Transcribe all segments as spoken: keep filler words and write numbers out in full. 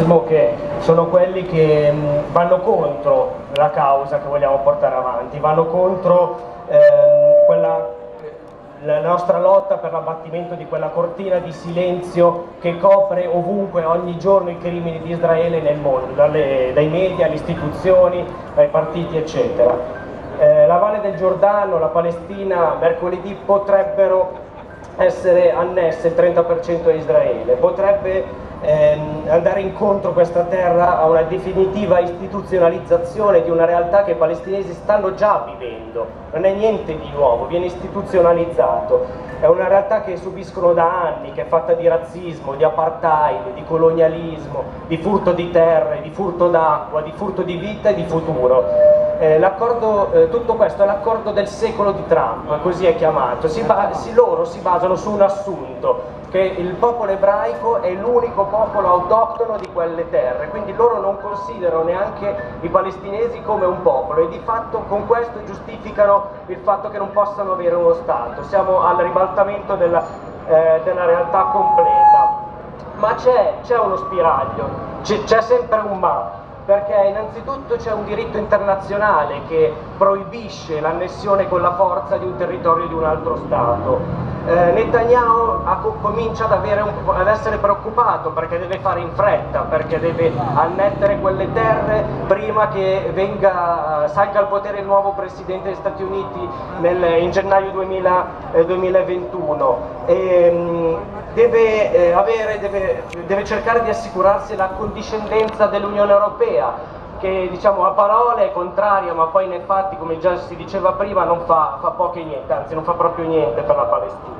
razzismo, che sono quelli che mh, vanno contro la causa che vogliamo portare avanti, vanno contro ehm, quella, la nostra lotta per l'abbattimento di quella cortina di silenzio che copre ovunque, ogni giorno, i crimini di Israele nel mondo, dalle, dai media alle istituzioni, dai partiti eccetera. Eh, la Valle del Giordano, la Palestina, mercoledì potrebbero essere annesse il trenta per cento a Israele, potrebbe ehm, andare incontro questa terra a una definitiva istituzionalizzazione di una realtà che i palestinesi stanno già vivendo, non è niente di nuovo, viene istituzionalizzato, è una realtà che subiscono da anni, che è fatta di razzismo, di apartheid, di colonialismo, di furto di terre, di furto d'acqua, di furto di vita e di futuro. Eh, l'accordo, eh, tutto questo è l'accordo del secolo di Trump, così è chiamato. Si si, loro si basano su un assunto, che il popolo ebraico è l'unico popolo autoctono di quelle terre, quindi loro non considerano neanche i palestinesi come un popolo e di fatto con questo giustificano il fatto che non possano avere uno Stato. Siamo al ribaltamento della, eh, della realtà completa. Ma c'è uno spiraglio, c'è sempre un ma. Perché innanzitutto c'è un diritto internazionale che proibisce l'annessione con la forza di un territorio di un altro Stato. Eh, Netanyahu ha, comincia ad, avere un, ad essere preoccupato perché deve fare in fretta, perché deve annettere quelle terre prima che venga, salga al potere il nuovo presidente degli Stati Uniti nel, in gennaio duemila, eh, duemilaventuno. E, mh, deve, eh, avere, deve, deve cercare di assicurarsi la condiscendenza dell'Unione Europea, che diciamo a parole è contraria ma poi nei fatti, come già si diceva prima, non fa, fa poco e niente, anzi non fa proprio niente per la Palestina.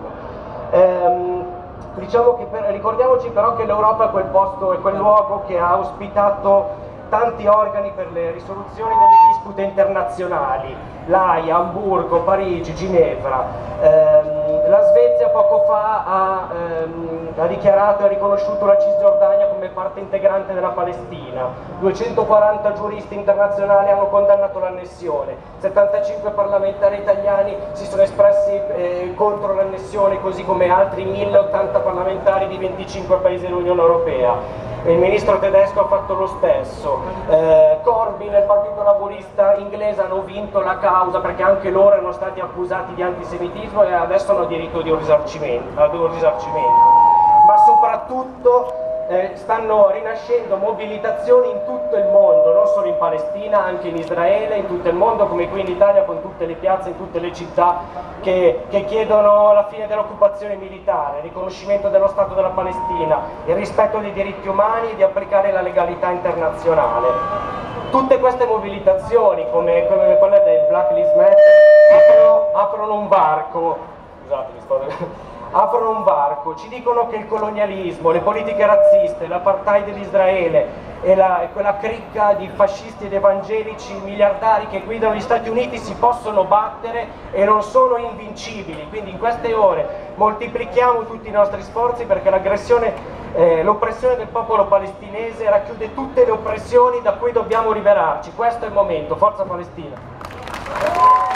Ehm, diciamo che per, ricordiamoci però che l'Europa è quel posto, è quel luogo che ha ospitato tanti organi per le risoluzioni delle dispute internazionali, l'Aia, Amburgo, Parigi, Ginevra. Ehm, la Svezia poco fa ha, ehm, ha dichiarato e ha riconosciuto la Cisgiordania come parte integrante della Palestina, duecentoquaranta giuristi internazionali hanno condannato l'annessione, settantacinque parlamentari italiani si sono espressi eh, contro l'annessione, così come altri mille e ottanta parlamentari di venticinque paesi dell'Unione Europea. Il ministro tedesco ha fatto lo stesso, eh, Corbyn e il partito laburista inglese hanno vinto la causa perché anche loro erano stati accusati di antisemitismo e adesso hanno diritto di un risarcimento, ad un risarcimento. Ma soprattutto eh, stanno rinascendo mobilitazioni in tutto il mondo, non solo in Palestina, anche in Israele, in tutto il mondo, come qui in Italia con tutte le piazze, in tutte le città che, che chiedono la fine dell'occupazione militare, il riconoscimento dello Stato della Palestina, il rispetto dei diritti umani e di applicare la legalità internazionale. Tutte queste mobilitazioni, come, come quella del Black Lives Matter, aprono, aprono un varco, scusatemi, sto... aprono un varco, ci dicono che il colonialismo, le politiche razziste, l'apartheid di Israele e, la, e quella cricca di fascisti ed evangelici miliardari che guidano gli Stati Uniti si possono battere e non sono invincibili. Quindi in queste ore moltiplichiamo tutti i nostri sforzi perché l'aggressione, eh, l'oppressione del popolo palestinese racchiude tutte le oppressioni da cui dobbiamo liberarci. Questo è il momento. Forza Palestina!